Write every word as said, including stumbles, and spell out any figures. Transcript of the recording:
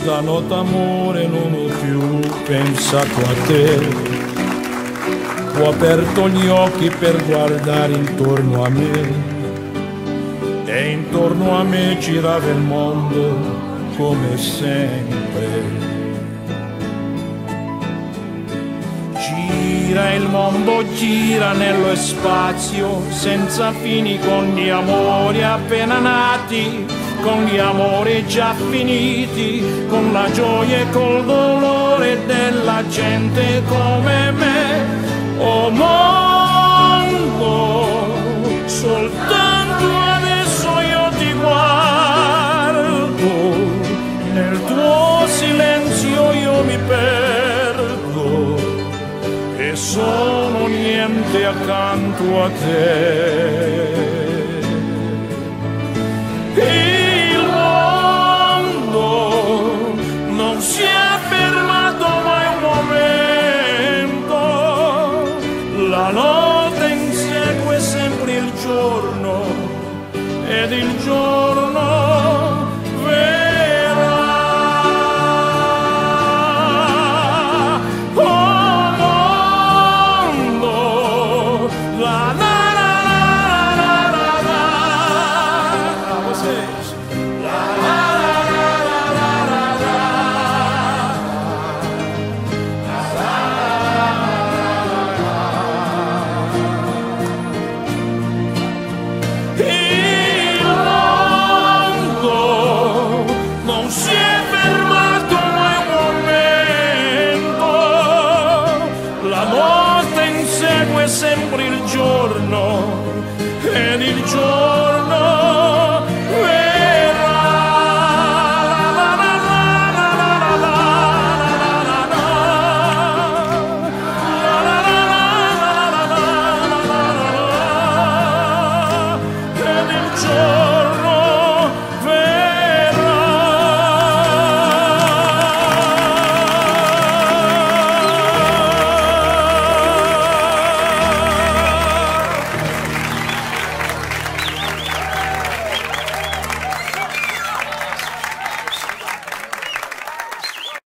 stanotte amore non ho più pensato a te. Ho aperto gli occhi per guardare intorno a me e intorno a me girava il mondo come sempre. Gira il mondo, gira nello spazio senza fini, con gli amori appena nati, con gli amori già finiti, con la gioia e col dolore della gente come me. Oh mondo, soltanto adesso io ti guardo, nel tuo silenzio io mi perdo e sono niente accanto a te.